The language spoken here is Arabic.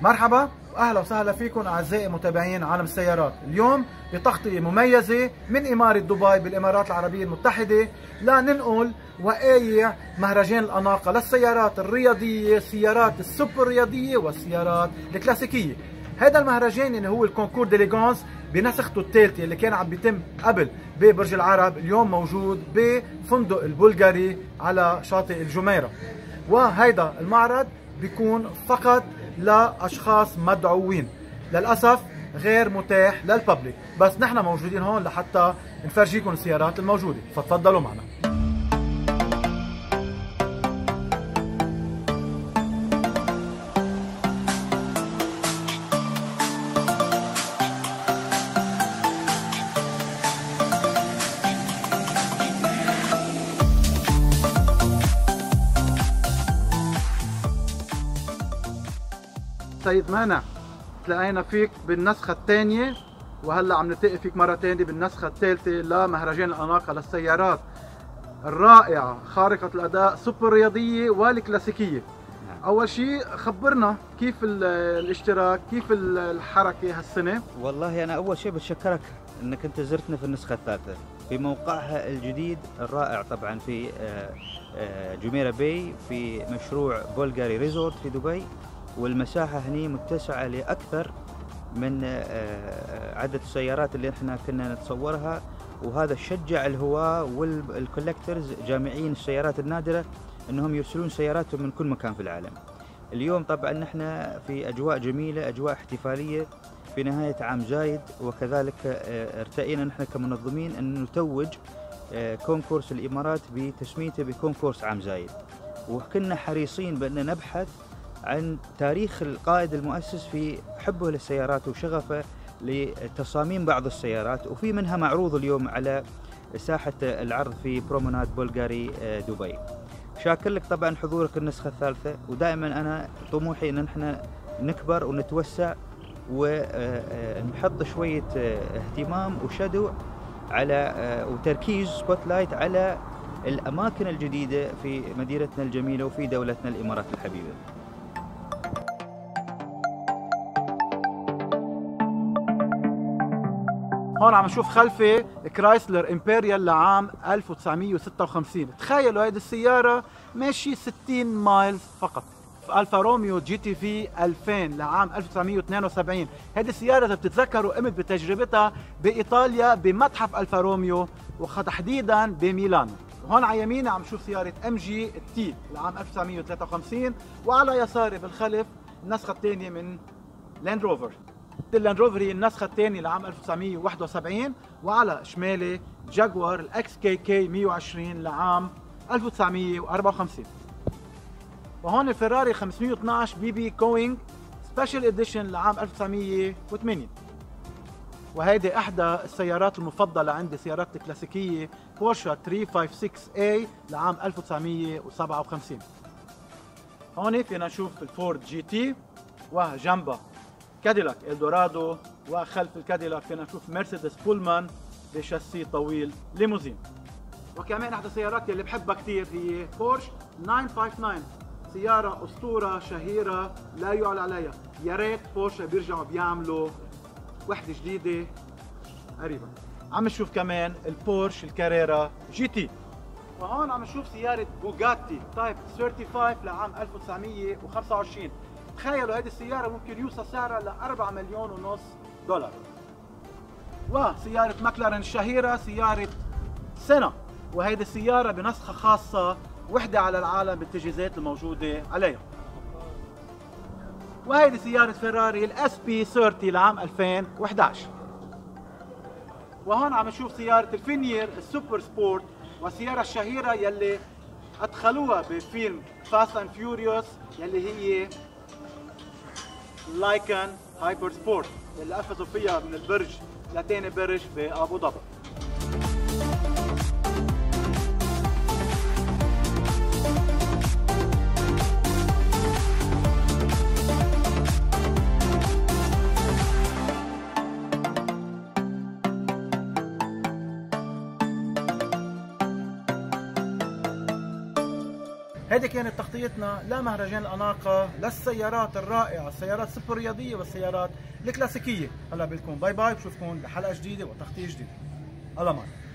مرحبا واهلا وسهلا فيكم اعزائي متابعين عالم السيارات. اليوم بتغطية مميزة من إمارة دبي بالإمارات العربية المتحدة لننقل وقايع مهرجان الأناقة للسيارات الرياضية، السيارات السوبر رياضية والسيارات الكلاسيكية. هذا المهرجان اللي هو الكونكور ديليغانس بنسخته الثالثة اللي كان عم بيتم قبل ببرج العرب، اليوم موجود بفندق البلغاري على شاطئ الجميرة. وهيدا المعرض بيكون فقط لأشخاص مدعوين، للأسف غير متاح للببليك، بس نحن موجودين هون لحتى نفرجيكم السيارات الموجودة، فتفضلوا معنا. سيد مانع، تلاقينا فيك بالنسخة الثانية، وهلا عم نلتقي فيك مرة ثانية بالنسخة الثالثة لمهرجان الأناقة للسيارات الرائعة خارقة الأداء، سوبر رياضية والكلاسيكية. أول شيء خبرنا كيف الاشتراك، كيف الحركة هالسنة؟ والله أنا أول شيء بتشكرك أنك أنت زرتنا في النسخة الثالثة في موقعها الجديد الرائع، طبعا في جميرة باي، في مشروع بولغاري ريزورت في دبي. والمساحة هني متسعة لأكثر من عدد السيارات اللي احنا كنا نتصورها، وهذا شجع الهواة والكولكترز جامعين السيارات النادرة انهم يرسلون سياراتهم من كل مكان في العالم. اليوم طبعا نحن في اجواء جميلة، اجواء احتفالية في نهاية عام زايد، وكذلك ارتئينا نحن كمنظمين ان نتوج كونكورس الامارات بتسميته بكونكورس عام زايد، وكنا حريصين بان نبحث عن تاريخ القائد المؤسس في حبه للسيارات وشغفه لتصاميم بعض السيارات، وفي منها معروض اليوم على ساحة العرض في برومناد بولغاري دبي. شاكر لك طبعا حضورك النسخة الثالثة، ودائما أنا طموحي أن نحن نكبر ونتوسع ونحط شوية اهتمام وشدو على وتركيز سبوت لايت على الأماكن الجديدة في مدينتنا الجميلة وفي دولتنا الإمارات الحبيبة. هون عم نشوف خلفي كرايسلر امبريال لعام 1956. تخيلوا هيدي السيارة ماشي 60 مايلز فقط. الفا روميو جي تي في 2000 لعام 1972. هيدي السيارة اذا بتتذكروا قمت بتجربتها بايطاليا بمتحف الفا روميو وتحديدا بميلانو. وهون على يميني عم نشوف سيارة ام جي تي لعام 1953، وعلى يساري بالخلف النسخة الثانية من لاند روفر. اللاند روفر هي النسخة الثانية لعام 1971، وعلى شمالي جاكوار الاكس كي كي 120 لعام 1954. وهون الفيراري 512 بي بي كوينج سبيشال اديشن لعام 1980. وهيدي احدى السيارات المفضلة عندي، سيارات الكلاسيكية بورشا 356 اي لعام 1957. هون فينا نشوف الفورد جي تي، وجنبها كاديلاك إلدورادو، وخلف الكاديلاك فينا نشوف مرسيدس بولمان بشاسي طويل ليموزين. وكمان احدى السيارات اللي بحبها كثير هي بورش 959، سيارة أسطورة شهيرة لا يعلى عليها. يا ريت بورشه بيرجعوا بيعملوا وحدة جديدة قريبا. عم نشوف كمان البورش الكاريرا جي تي. وهون عم نشوف سيارة بوغاتي تايب 35 لعام 1925. تخيلوا هذه السيارة ممكن يوصل سعرها ل 4.5 مليون دولار. وسيارة ماكلارين الشهيرة سيارة سنة، وهيدي السيارة بنسخة خاصة وحدة على العالم بالتجهيزات الموجودة عليها. وهيدي سيارة فيراري الاس بي 30 لعام 2011. وهون عم نشوف سيارة الفينير السوبر سبورت، والسيارة الشهيرة يلي أدخلوها بفيلم فاست اند فيوريوس يلي هي لايكن هايبر سبورت، اللي قفزوا فيها من البرج لتاني برج بأبو ظبي. هذه كانت تغطيتنا لمهرجان الأناقة للسيارات الرائعة، السيارات السوبر رياضية والسيارات الكلاسيكية. هلا بقول لكم باي باي، بشوفكم بحلقة جديدة وتغطية جديدة. الله معك.